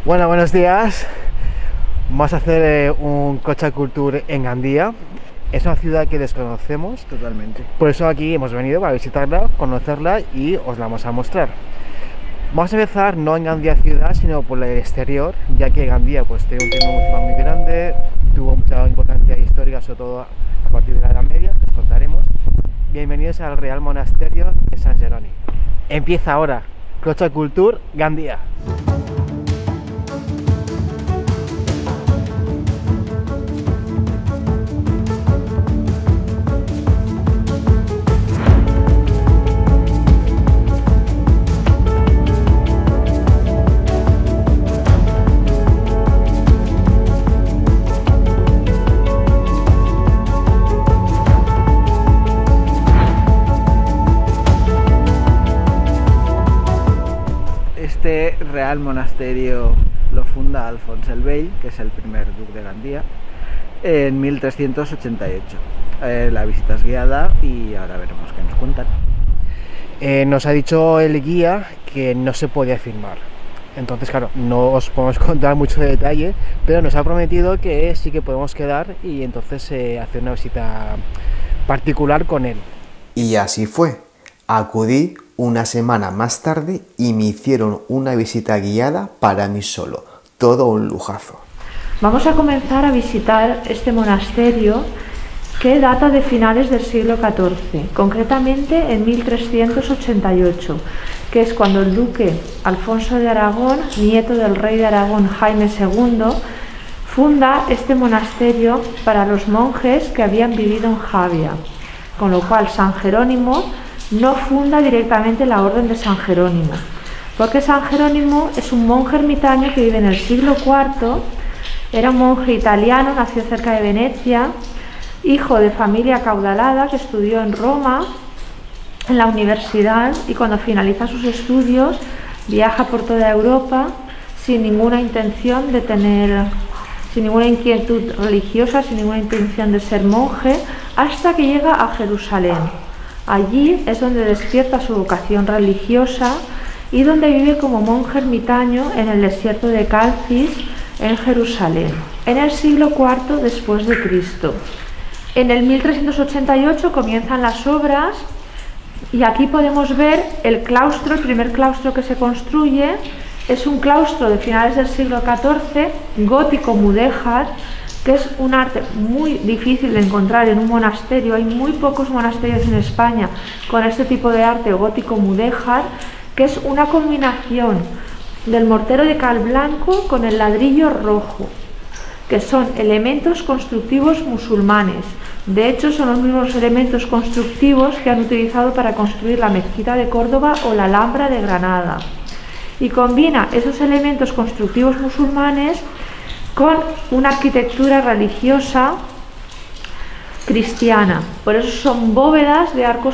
Bueno, buenos días. Vamos a hacer un Cocha Culture en Gandía. Es una ciudad que desconocemos Totalmente. por eso aquí hemos venido para visitarla, conocerla y os la vamos a mostrar. Vamos a empezar no en Gandía ciudad, sino por el exterior, ya que Gandía pues tiene un tema musulmán muy grande, tuvo mucha importancia histórica, sobre todo a partir de la Edad Media, que os contaremos. Bienvenidos al Real Monasterio de San Jerónimo. Empieza ahora Cocha Culture Gandía. Este Real Monasterio lo funda Alfons el Vell, que es el primer duque de Gandía, en 1388. La visita es guiada y ahora veremos qué nos cuentan. Nos ha dicho el guía que no se podía filmar. Entonces, claro, no os podemos contar mucho de detalle, pero nos ha prometido que sí que podemos quedar y entonces hacer una visita particular con él. Y así fue. Acudí una semana más tarde y me hicieron una visita guiada para mí solo. Todo un lujazo. Vamos a comenzar a visitar este monasterio que data de finales del siglo XIV, concretamente en 1388, que es cuando el duque Alfonso de Aragón, nieto del rey de Aragón Jaime II, funda este monasterio para los monjes que habían vivido en Javia, con lo cual San Jerónimo no funda directamente la orden de San Jerónimo, porque San Jerónimo es un monje ermitaño que vive en el siglo IV, era un monje italiano, nació cerca de Venecia, hijo de familia acaudalada que estudió en Roma, en la universidad, y cuando finaliza sus estudios viaja por toda Europa sin ninguna intención de sin ninguna inquietud religiosa, sin ninguna intención de ser monje, hasta que llega a Jerusalén. Allí es donde despierta su vocación religiosa y donde vive como monje ermitaño en el desierto de Calcis, en Jerusalén, en el siglo IV después de Cristo. En el 1388 comienzan las obras y aquí podemos ver el claustro, el primer claustro que se construye. Es un claustro de finales del siglo XIV, gótico mudéjar, que es un arte muy difícil de encontrar en un monasterio. Hay muy pocos monasterios en España con este tipo de arte gótico mudéjar, que es una combinación del mortero de cal blanco con el ladrillo rojo, que son elementos constructivos musulmanes. De hecho, son los mismos elementos constructivos que han utilizado para construir la mezquita de Córdoba o la Alhambra de Granada. Y combina esos elementos constructivos musulmanes con una arquitectura religiosa cristiana. Por eso son bóvedas de arcos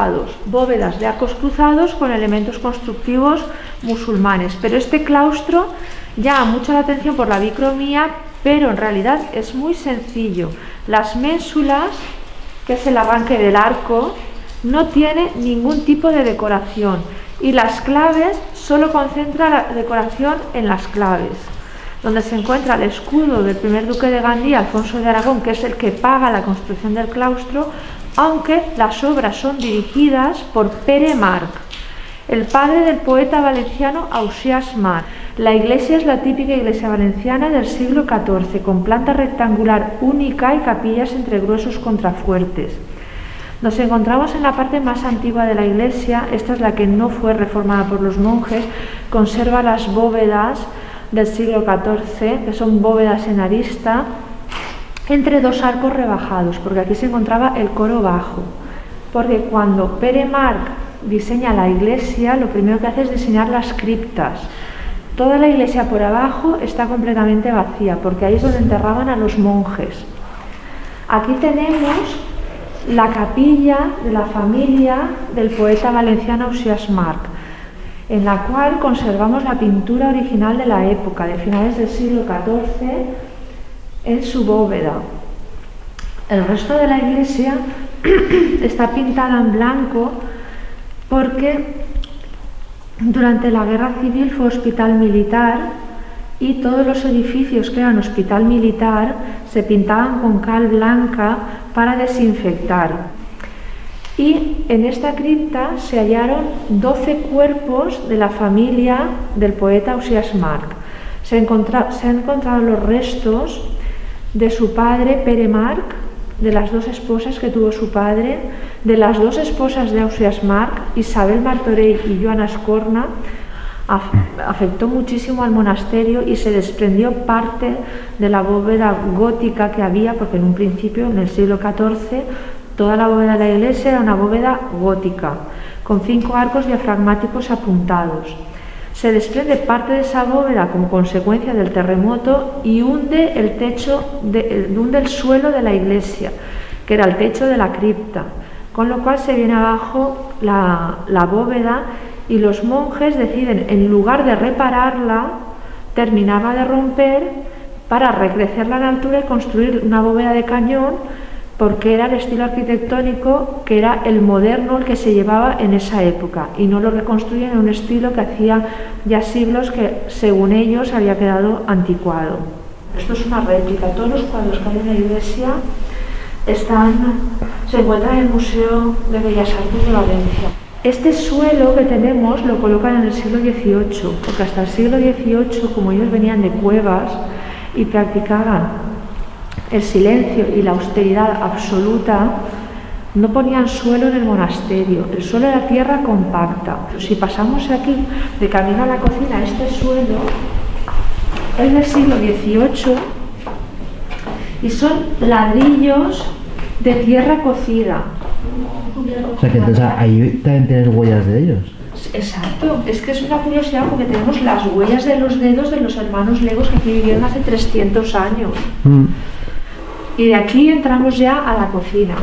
cruzados con elementos constructivos musulmanes. Pero este claustro llama mucho la atención por la bicromía, pero en realidad es muy sencillo. Las ménsulas, que es el arranque del arco, no tiene ningún tipo de decoración, y las claves solo concentra la decoración en las claves, donde se encuentra el escudo del primer duque de Gandía, Alfonso de Aragón, que es el que paga la construcción del claustro, aunque las obras son dirigidas por Pere Marc, el padre del poeta valenciano Ausiàs March. La iglesia es la típica iglesia valenciana del siglo XIV, con planta rectangular única y capillas entre gruesos contrafuertes. Nos encontramos en la parte más antigua de la iglesia. Esta es la que no fue reformada por los monjes, conserva las bóvedas del siglo XIV, que son bóvedas en arista, entre dos arcos rebajados, porque aquí se encontraba el coro bajo. Porque cuando Pere Marc diseña la iglesia, lo primero que hace es diseñar las criptas. Toda la iglesia por abajo está completamente vacía, porque ahí es donde enterraban a los monjes. Aquí tenemos la capilla de la familia del poeta valenciano Ausiàs March, en la cual conservamos la pintura original de la época, de finales del siglo XIV, en su bóveda. El resto de la iglesia está pintada en blanco porque durante la guerra civil fue hospital militar y todos los edificios que eran hospital militar se pintaban con cal blanca para desinfectar. Y en esta cripta se hallaron 12 cuerpos de la familia del poeta Ausiàs March. Se han encontrado los restos de su padre Pere March, de las dos esposas que tuvo su padre, de las dos esposas de Ausiàs March, Isabel Martorell y Joana Escorna. Afectó muchísimo al monasterio y se desprendió parte de la bóveda gótica que había, porque en un principio, en el siglo XIV, toda la bóveda de la iglesia era una bóveda gótica, con 5 arcos diafragmáticos apuntados. Se desprende parte de esa bóveda como consecuencia del terremoto y hunde el suelo de la iglesia, que era el techo de la cripta, con lo cual se viene abajo la bóveda y los monjes deciden, en lugar de repararla, terminarla de romper para recrecerla en altura y construir una bóveda de cañón, porque era el estilo arquitectónico que era el moderno, el que se llevaba en esa época, y no lo reconstruyen en un estilo que hacía ya siglos que, según ellos, había quedado anticuado. Esto es una réplica. Todos los cuadros que hay en la iglesia se encuentran en el Museo de Bellas Artes de Valencia. Este suelo que tenemos lo colocan en el siglo XVIII, porque hasta el siglo XVIII, como ellos venían de cuevas y practicaban el silencio y la austeridad absoluta, no ponían suelo en el monasterio. El suelo era tierra compacta. Si pasamos aquí de camino a la cocina, este suelo es del siglo XVIII y son ladrillos de tierra cocida. O sea que entonces ahí también tienes huellas de ellos. Exacto, es que es una curiosidad porque tenemos las huellas de los dedos de los hermanos Legos que aquí vivieron hace 300 años. Y de aquí entramos ya a la cocina.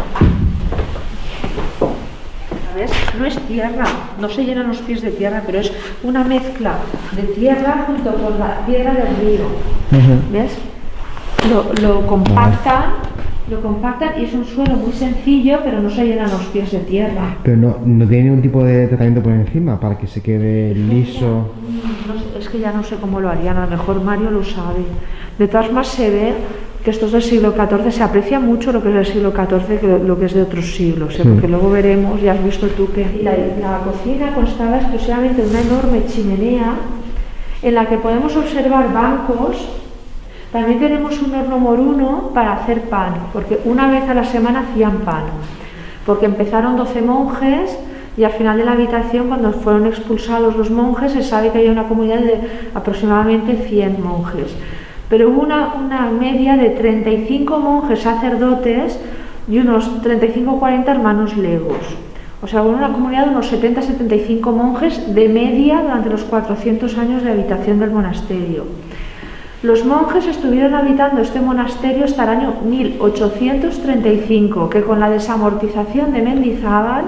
¿Ves? No es tierra, no se llenan los pies de tierra, pero es una mezcla de tierra junto con la piedra del río. ¿Ves? Lo compactan y es un suelo muy sencillo, pero no se llenan los pies de tierra. Pero no tiene ningún tipo de tratamiento por encima para que se quede liso. Es que ya no sé cómo lo harían, a lo mejor Mario lo sabe. De todas formas se ve que esto es del siglo XIV, se aprecia mucho lo que es del siglo XIV que lo que es de otros siglos, porque luego veremos, ya has visto tú que la cocina constaba exclusivamente de una enorme chimenea en la que podemos observar bancos. También tenemos un horno moruno para hacer pan, porque una vez a la semana hacían pan, porque empezaron 12 monjes y al final de la habitación, cuando fueron expulsados los monjes, se sabe que había una comunidad de aproximadamente 100 monjes. Pero hubo una media de 35 monjes sacerdotes y unos 35 o 40 hermanos legos. O sea, hubo una comunidad de unos 70-75 monjes de media durante los 400 años de habitación del monasterio. Los monjes estuvieron habitando este monasterio hasta el año 1835, que con la desamortización de Mendizábal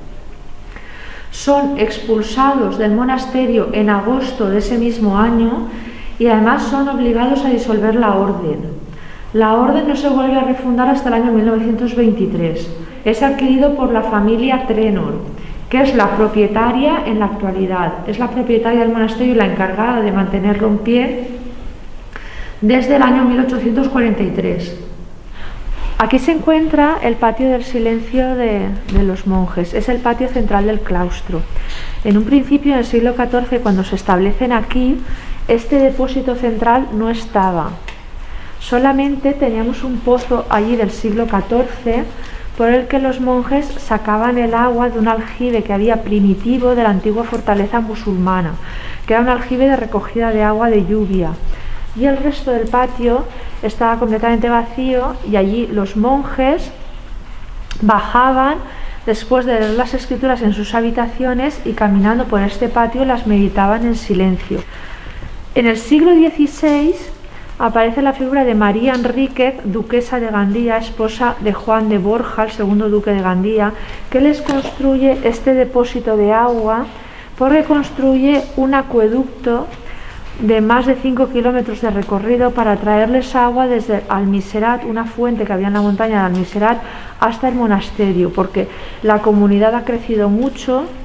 son expulsados del monasterio en agosto de ese mismo año y además son obligados a disolver la orden. La orden no se vuelve a refundar hasta el año 1923. Es adquirido por la familia Trenor, que es la propietaria en la actualidad. Es la propietaria del monasterio y la encargada de mantenerlo en pie desde el año 1843. Aquí se encuentra el patio del silencio de los monjes. Es el patio central del claustro. En un principio, en el siglo XIV, cuando se establecen aquí, este depósito central no estaba. Solamente teníamos un pozo allí del siglo XIV por el que los monjes sacaban el agua de un aljibe que había primitivo de la antigua fortaleza musulmana, que era un aljibe de recogida de agua de lluvia. Y el resto del patio estaba completamente vacío y allí los monjes bajaban después de leer las escrituras en sus habitaciones y caminando por este patio las meditaban en silencio. En el siglo XVI aparece la figura de María Enríquez, duquesa de Gandía, esposa de Juan de Borja, el segundo duque de Gandía, que les construye este depósito de agua porque construye un acueducto de más de 5 kilómetros de recorrido para traerles agua desde Almiserat, una fuente que había en la montaña de Almiserat, hasta el monasterio, porque la comunidad ha crecido mucho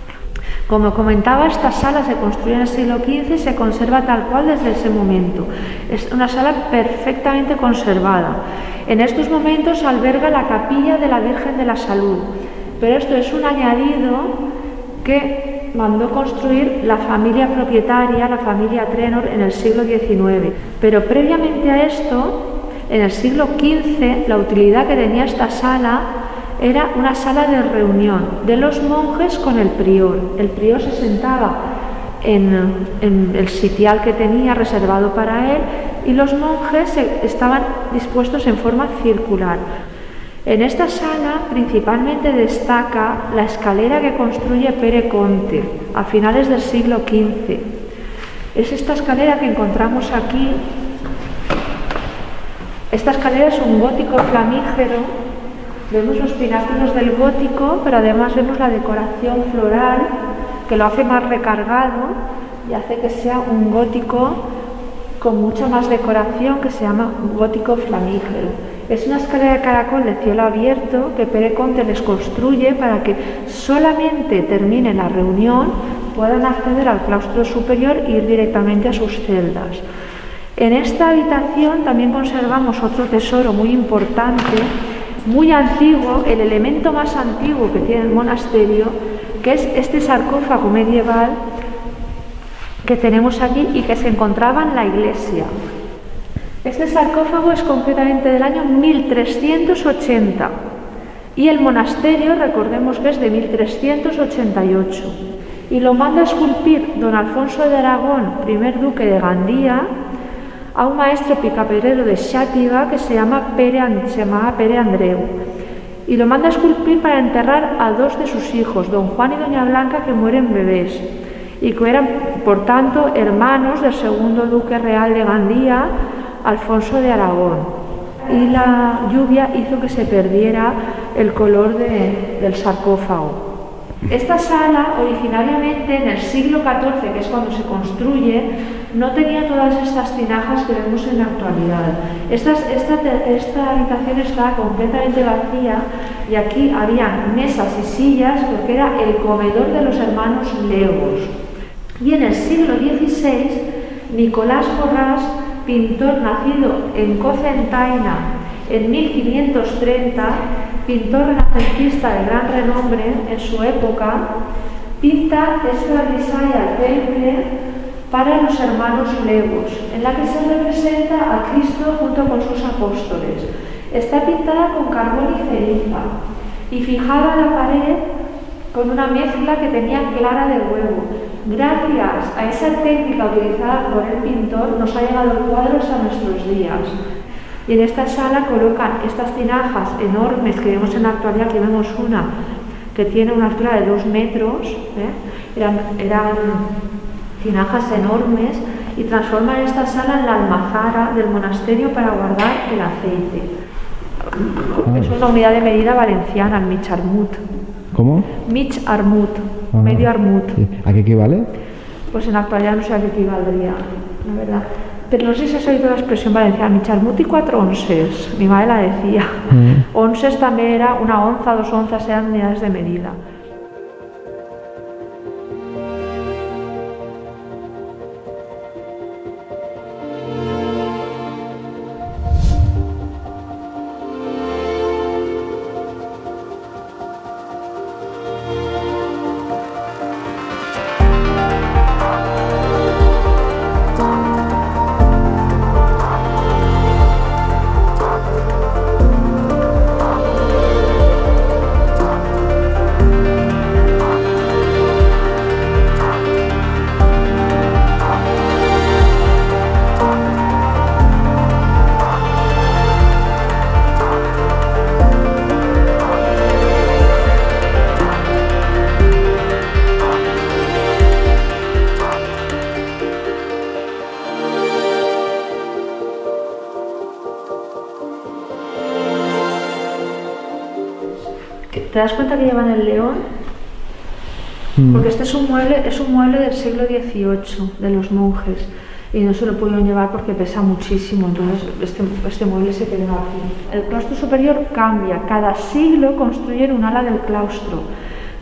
Como comentaba, esta sala se construyó en el siglo XV y se conserva tal cual desde ese momento. Es una sala perfectamente conservada. En estos momentos alberga la capilla de la Virgen de la Salud, pero esto es un añadido que mandó construir la familia propietaria, la familia Trenor, en el siglo XIX. Pero previamente a esto, en el siglo XV, la utilidad que tenía esta sala era una sala de reunión de los monjes con el prior. El prior se sentaba en el sitial que tenía reservado para él y los monjes estaban dispuestos en forma circular. En esta sala principalmente destaca la escalera que construye Pere Conte a finales del siglo XV. Es esta escalera que encontramos aquí. Esta escalera es un gótico flamígero. Vemos los pináculos del gótico, pero además vemos la decoración floral que lo hace más recargado y hace que sea un gótico con mucha más decoración, que se llama gótico flamígero. Es una escalera de caracol de cielo abierto que Pere Conte les construye para que solamente termine la reunión puedan acceder al claustro superior e ir directamente a sus celdas. En esta habitación también conservamos otro tesoro muy importante, muy antiguo, el elemento más antiguo que tiene el monasterio, que es este sarcófago medieval que tenemos aquí y que se encontraba en la iglesia. Este sarcófago es concretamente del año 1380 y el monasterio, recordemos que es de 1388, y lo manda a esculpir don Alfonso de Aragón, primer duque de Gandía, a un maestro picaperero de Xàtiva que se llamaba Pere Andreu, y lo manda a esculpir para enterrar a dos de sus hijos, don Juan y doña Blanca, que mueren bebés y que eran por tanto hermanos del segundo duque real de Gandía, Alfonso de Aragón, y la lluvia hizo que se perdiera el color del sarcófago. Esta sala, originariamente en el siglo XIV, que es cuando se construye, no tenía todas estas tinajas que vemos en la actualidad. Esta habitación estaba completamente vacía y aquí había mesas y sillas porque era el comedor de los hermanos Legos. Y en el siglo XVI, Nicolás Borràs, pintor nacido en Cocentaina en 1530, pintor renacentista de gran renombre en su época, pinta esta grisalla al temple para los hermanos Legos, en la que se representa a Cristo junto con sus apóstoles. Está pintada con carbón y ceniza y fijada a la pared con una mezcla que tenía clara de huevo. Gracias a esa técnica utilizada por el pintor nos ha llegado el cuadro hasta nuestros días. Y en esta sala colocan estas tinajas enormes que vemos en la actualidad, que vemos una que tiene una altura de 2 metros, eran tinajas enormes, y transforman esta sala en la almazara del monasterio para guardar el aceite. Es una unidad de medida valenciana, el mig armut. ¿Cómo? Mig armut, medio armut. ¿A qué equivale? Pues en la actualidad no sé a qué equivaldría, la verdad. Pero no sé si has oído la expresión valenciana, mig armut y 4 onces. Mi madre la decía. Onces también era una onza, 2 onzas, eran unidades de medida. ¿Te das cuenta que llevan el león? Porque este es un mueble del siglo XVIII, de los monjes, y no se lo pudieron llevar porque pesa muchísimo, entonces este mueble se quedó aquí. El claustro superior cambia, cada siglo construyen un ala del claustro,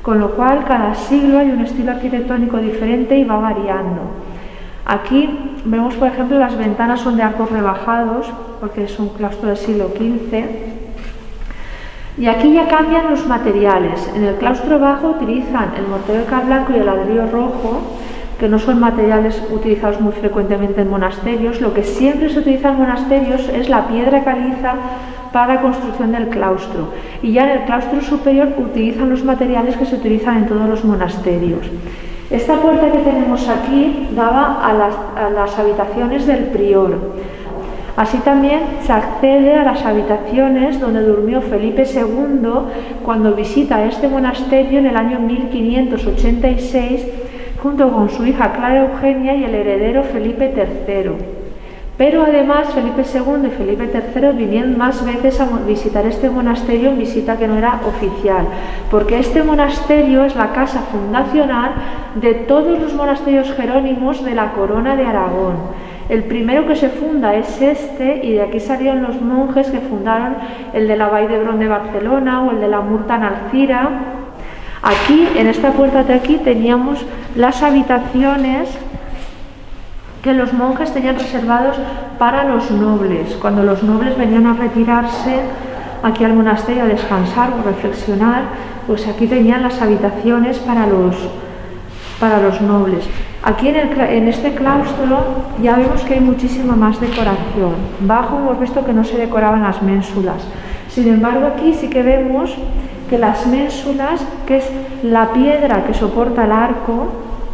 con lo cual cada siglo hay un estilo arquitectónico diferente y va variando. Aquí vemos, por ejemplo, las ventanas son de arcos rebajados, porque es un claustro del siglo XV. Y aquí ya cambian los materiales. En el claustro bajo utilizan el mortero de cal blanco y el ladrillo rojo, que no son materiales utilizados muy frecuentemente en monasterios. Lo que siempre se utiliza en monasterios es la piedra caliza para la construcción del claustro. Y ya en el claustro superior utilizan los materiales que se utilizan en todos los monasterios. Esta puerta que tenemos aquí daba a las habitaciones del prior. Así también se accede a las habitaciones donde durmió Felipe II cuando visita este monasterio en el año 1586 junto con su hija Clara Eugenia y el heredero Felipe III. Pero además Felipe II y Felipe III vinieron más veces a visitar este monasterio en visita que no era oficial, porque este monasterio es la casa fundacional de todos los monasterios jerónimos de la Corona de Aragón. El primero que se funda es este, y de aquí salieron los monjes que fundaron el de la Vall d'Hebron de Barcelona o el de la Murta en Alcira. Aquí, en esta puerta de aquí, teníamos las habitaciones que los monjes tenían reservados para los nobles. Cuando los nobles venían a retirarse aquí al monasterio a descansar o reflexionar, pues aquí tenían las habitaciones para los nobles. Aquí en este claustro ya vemos que hay muchísima más decoración. Bajo hemos visto que no se decoraban las ménsulas. Sin embargo, aquí sí que vemos que las ménsulas, que es la piedra que soporta el arco,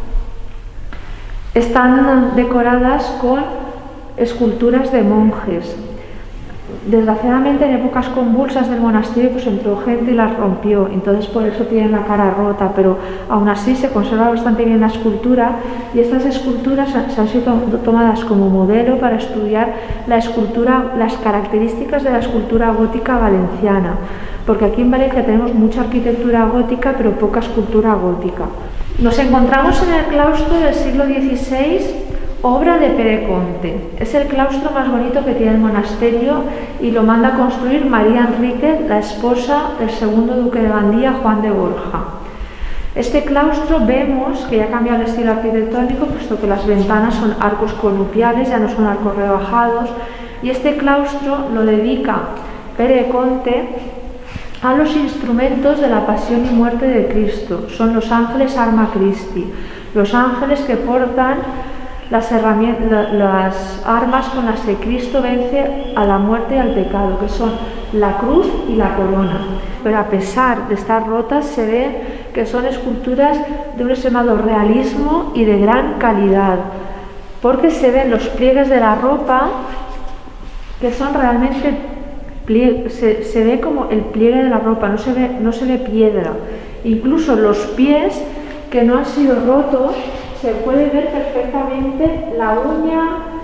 están decoradas con esculturas de monjes. Desgraciadamente, en épocas convulsas del monasterio pues entró gente y las rompió, entonces por eso tienen la cara rota, pero aún así se conserva bastante bien la escultura, y estas esculturas se han sido tomadas como modelo para estudiar la escultura, las características de la escultura gótica valenciana, porque aquí en Valencia tenemos mucha arquitectura gótica pero poca escultura gótica. Nos encontramos en el claustro del siglo XVI, obra de Pere Conte. Es el claustro más bonito que tiene el monasterio y lo manda a construir María Enríquez, la esposa del segundo duque de Gandía, Juan de Borja. Este claustro vemos que ya ha cambiado el estilo arquitectónico, puesto que las ventanas son arcos conopiales, ya no son arcos rebajados, y este claustro lo dedica Pere Conte a los instrumentos de la pasión y muerte de Cristo. Son los ángeles Arma Christi, los ángeles que portan las armas con las que Cristo vence a la muerte y al pecado, que son la cruz y la corona. Pero a pesar de estar rotas, se ve que son esculturas de un extremado realismo y de gran calidad, porque se ven los pliegues de la ropa, que son realmente se ve como el pliegue de la ropa, no se ve piedra. Incluso los pies, que no han sido rotos, se puede ver perfectamente la uña,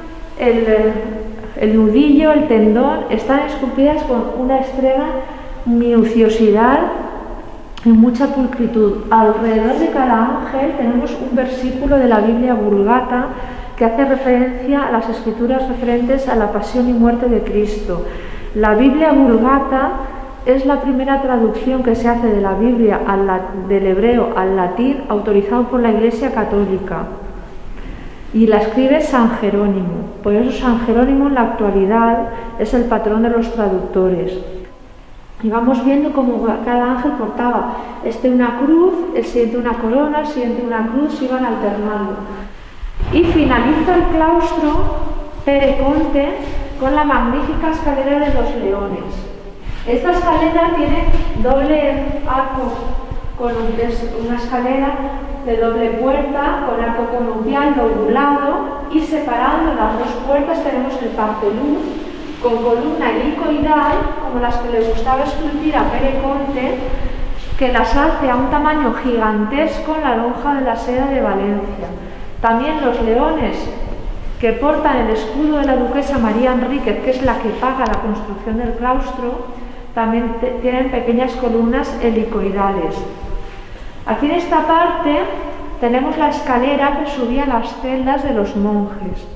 el nudillo, el tendón, están esculpidas con una extrema minuciosidad y mucha pulcritud. Alrededor de cada ángel tenemos un versículo de la Biblia Vulgata que hace referencia a las escrituras referentes a la pasión y muerte de Cristo. La Biblia Vulgata es la primera traducción que se hace de la Biblia del hebreo al latín, autorizado por la Iglesia Católica, y la escribe San Jerónimo. Por eso San Jerónimo en la actualidad es el patrón de los traductores. Y vamos viendo cómo cada ángel portaba una cruz, el siguiente una corona, el siguiente una cruz, se iban alternando. Y finaliza el claustro Pere Conte con la magnífica escalera de los leones. Esta escalera tiene doble arco, es una escalera de doble puerta con arco conopial lobulado, y separando las dos puertas tenemos el parteluz con columna helicoidal, como las que le gustaba esculpir a Pere Conte, que las hace a un tamaño gigantesco en la lonja de la Seda de Valencia. También los leones que portan el escudo de la duquesa María Enríquez, que es la que paga la construcción del claustro, también tienen pequeñas columnas helicoidales. Aquí en esta parte tenemos la escalera que subía a las celdas de los monjes.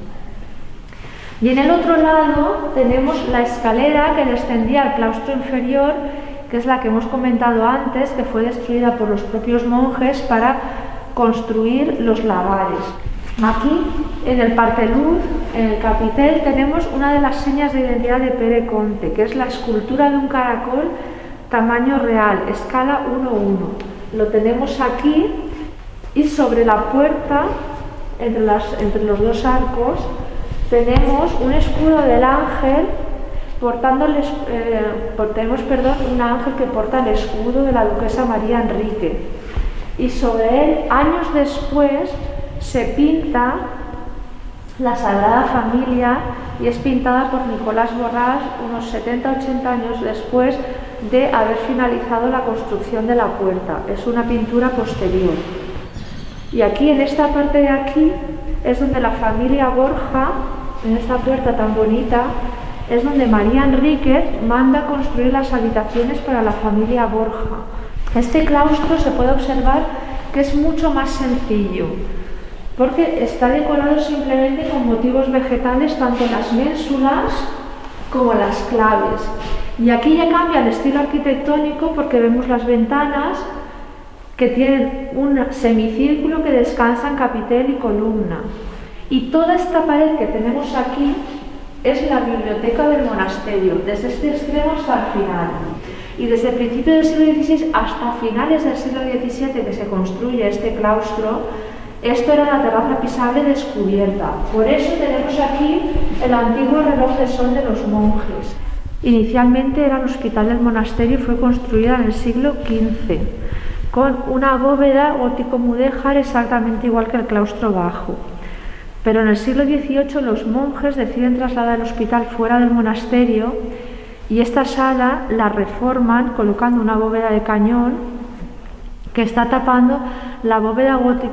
Y en el otro lado tenemos la escalera que descendía al claustro inferior que es la que hemos comentado antes, que fue destruida por los propios monjes para construir los lagares. Aquí, en el Parteluz, en el capitel, tenemos una de las señas de identidad de Pere Conte, que es la escultura de un caracol tamaño real, escala 1:1. Lo tenemos aquí, y sobre la puerta, entre los dos arcos, tenemos un escudo del ángel un ángel que porta el escudo de la duquesa María Enrique. Y sobre él, años después, se pinta la Sagrada Familia, y es pintada por Nicolás Borràs unos 70-80 años después de haber finalizado la construcción de la puerta. Es una pintura posterior. Y aquí, en esta parte de aquí, es donde la familia Borja, en esta puerta tan bonita, es donde María Enríquez manda construir las habitaciones para la familia Borja. Este claustro se puede observar que es mucho más sencillo, porque está decorado simplemente con motivos vegetales, tanto las ménsulas como las claves. Y aquí ya cambia el estilo arquitectónico, porque vemos las ventanas que tienen un semicírculo que descansa en capitel y columna. Y toda esta pared que tenemos aquí es la biblioteca del monasterio, desde este extremo hasta el final. Y desde el principio del siglo XVI hasta finales del siglo XVII, que se construye este claustro, esto era la terraza pisable descubierta. Por eso tenemos aquí el antiguo reloj de sol de los monjes. Inicialmente era el hospital del monasterio y fue construida en el siglo XV, con una bóveda gótico-mudéjar exactamente igual que el claustro bajo. Pero en el siglo XVIII los monjes deciden trasladar el hospital fuera del monasterio, y esta sala la reforman colocando una bóveda de cañón que está tapando la bóveda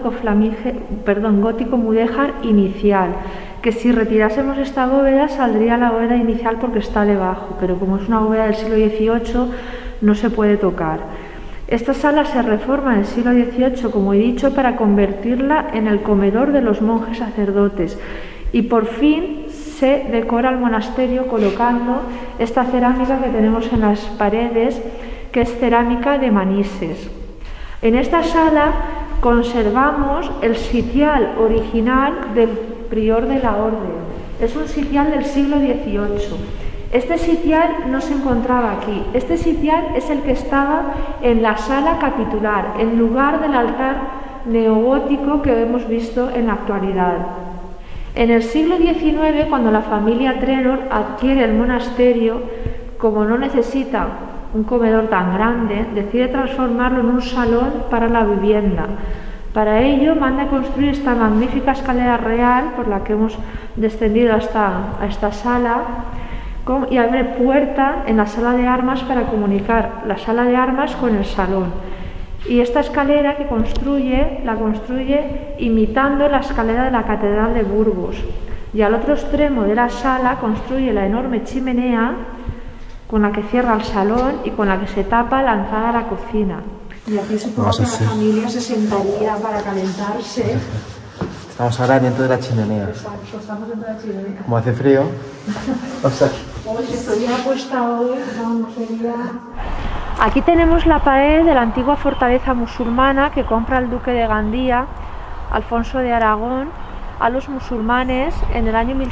gótico-mudéjar inicial, que si retirásemos esta bóveda saldría la bóveda inicial porque está debajo, pero como es una bóveda del siglo XVIII no se puede tocar. Esta sala se reforma en el siglo XVIII, como he dicho, para convertirla en el comedor de los monjes sacerdotes, y por fin se decora el monasterio colocando esta cerámica que tenemos en las paredes, que es cerámica de Manises. En esta sala conservamos el sitial original del prior de la orden. Es un sitial del siglo XVIII. Este sitial no se encontraba aquí. Este sitial es el que estaba en la sala capitular, en lugar del altar neogótico que hemos visto en la actualidad. En el siglo XIX, cuando la familia Trenor adquiere el monasterio, como no necesita un comedor tan grande, decide transformarlo en un salón para la vivienda. Para ello manda construir esta magnífica escalera real por la que hemos descendido hasta esta sala, y abre puerta en la sala de armas para comunicar la sala de armas con el salón. Y esta escalera que la construye imitando la escalera de la Catedral de Burgos. Y al otro extremo de la sala construye la enorme chimenea con la que cierra el salón y con la que se tapa la entrada a la cocina. Y aquí supongo que la familia se sentaría para calentarse. Estamos ahora dentro de la chimenea. Exacto, estamos dentro de la chimenea. Como hace frío. Si estuviera puesta hoy, no sería... Aquí tenemos la pared de la antigua fortaleza musulmana que compra el duque de Gandía, Alfonso de Aragón, a los musulmanes en el año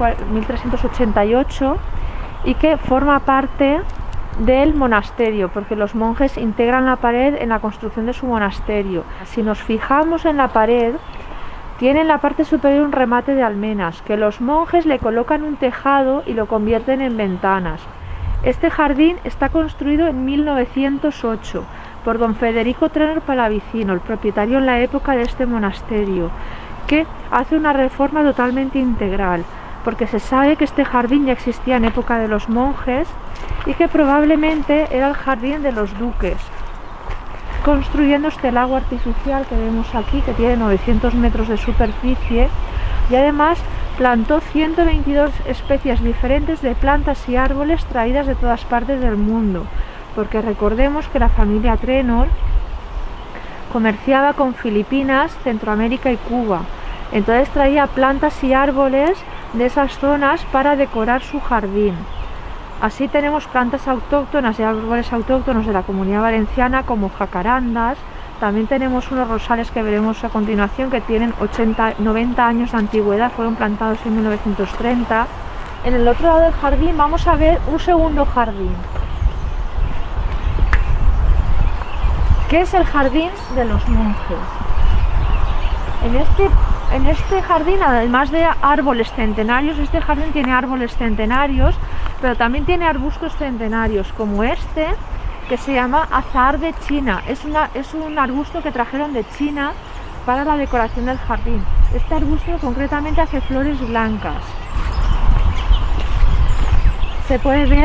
1388, y que forma parte del monasterio, porque los monjes integran la pared en la construcción de su monasterio. Si nos fijamos en la pared, tiene en la parte superior un remate de almenas, que los monjes le colocan un tejado y lo convierten en ventanas. Este jardín está construido en 1908 por don Federico Trenor Palavicino, el propietario en la época de este monasterio, que hace una reforma totalmente integral, porque se sabe que este jardín ya existía en época de los monjes y que probablemente era el jardín de los duques, construyendo este lago artificial que vemos aquí, que tiene 900 metros de superficie, y además plantó 122 especies diferentes de plantas y árboles traídas de todas partes del mundo, porque recordemos que la familia Trenor comerciaba con Filipinas, Centroamérica y Cuba. Entonces traía plantas y árboles de esas zonas para decorar su jardín. Así tenemos plantas autóctonas y árboles autóctonos de la Comunidad Valenciana como jacarandas. También tenemos unos rosales que veremos a continuación que tienen 90 años de antigüedad, fueron plantados en 1930. En el otro lado del jardín vamos a ver un segundo jardín, que es el jardín de los monjes. En este jardín, además de árboles centenarios, este jardín tiene árboles centenarios, pero también tiene arbustos centenarios, como este, que se llama azahar de China. Es un arbusto que trajeron de China para la decoración del jardín. Este arbusto concretamente hace flores blancas. Se puede ver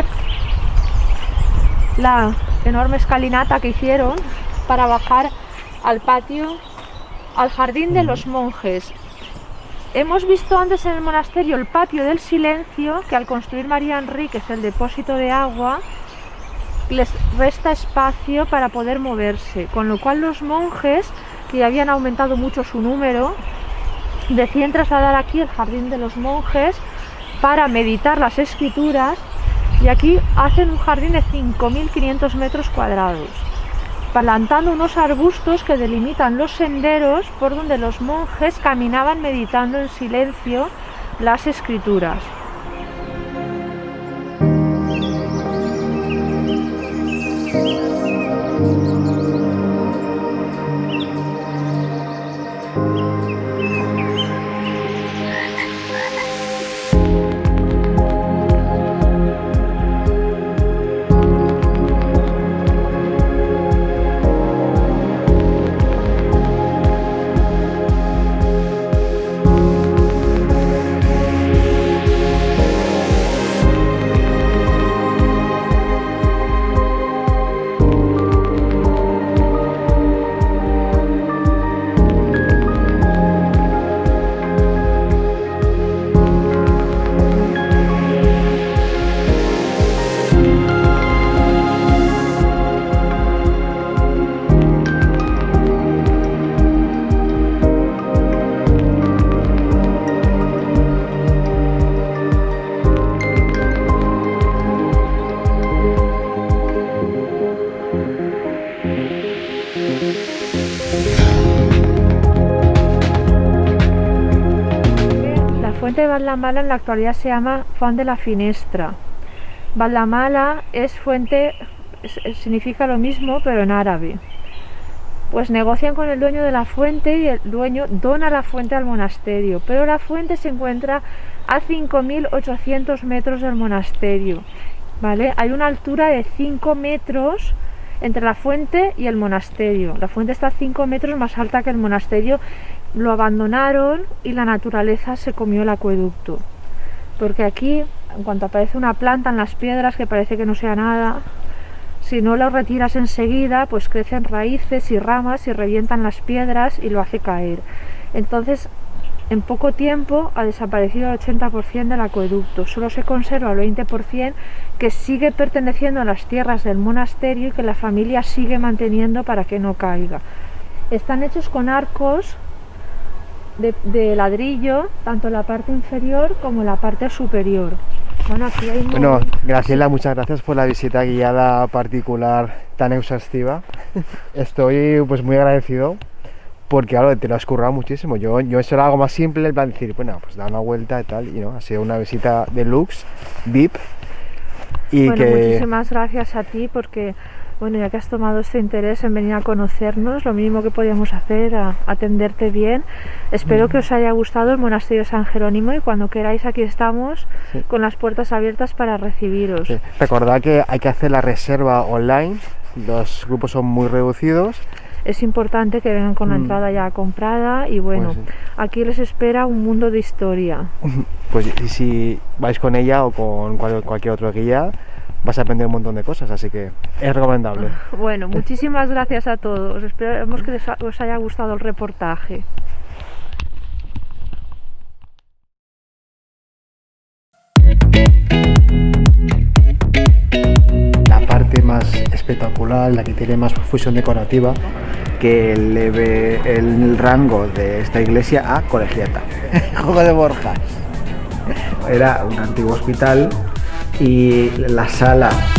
la enorme escalinata que hicieron para bajar al patio, al jardín de los monjes. Hemos visto antes en el monasterio el patio del silencio, que al construir María Enríquez el depósito de agua, les resta espacio para poder moverse, con lo cual los monjes, que ya habían aumentado mucho su número, deciden trasladar aquí el jardín de los monjes para meditar las escrituras, y aquí hacen un jardín de 5.500 metros cuadrados, plantando unos arbustos que delimitan los senderos por donde los monjes caminaban meditando en silencio las escrituras. De Vallamala en la actualidad se llama Font de la Finestra. Vallamala es fuente, significa lo mismo pero en árabe. Pues negocian con el dueño de la fuente y el dueño dona la fuente al monasterio, pero la fuente se encuentra a 5.800 metros del monasterio, ¿vale? Hay una altura de 5 metros entre la fuente y el monasterio. La fuente está 5 metros más alta que el monasterio. Lo abandonaron y la naturaleza se comió el acueducto, porque aquí, en cuanto aparece una planta en las piedras que parece que no sea nada, si no lo retiras enseguida, pues crecen raíces y ramas y revientan las piedras y lo hace caer. Entonces, en poco tiempo ha desaparecido el 80% del acueducto, solo se conserva el 20% que sigue perteneciendo a las tierras del monasterio y que la familia sigue manteniendo para que no caiga. Están hechos con arcos de ladrillo, tanto la parte inferior como la parte superior. Bueno, aquí hay Bueno, Graciela, muchas gracias por la visita guiada particular tan exhaustiva. Estoy pues muy agradecido porque claro, te lo has currado muchísimo. Yo eso era algo más simple, el plan de decir, bueno, pues da una vuelta y tal, y no, ha sido una visita deluxe, VIP. Y bueno, muchísimas gracias a ti porque bueno, ya que has tomado este interés en venir a conocernos, lo mínimo que podíamos hacer era atenderte bien. Espero que os haya gustado el monasterio de San Jerónimo y cuando queráis aquí estamos con las puertas abiertas para recibiros. Sí. Recordad que hay que hacer la reserva online, los grupos son muy reducidos. Es importante que vengan con la entrada ya comprada y bueno, pues sí, aquí les espera un mundo de historia. Pues y si vais con ella o con cualquier otro guía, vas a aprender un montón de cosas, así que es recomendable. Bueno, muchísimas gracias a todos. Esperemos que os haya gustado el reportaje. La parte más espectacular, la que tiene más fusión decorativa, que eleve el rango de esta iglesia a colegiata. Juego de Borjas. Era un antiguo hospital y la sala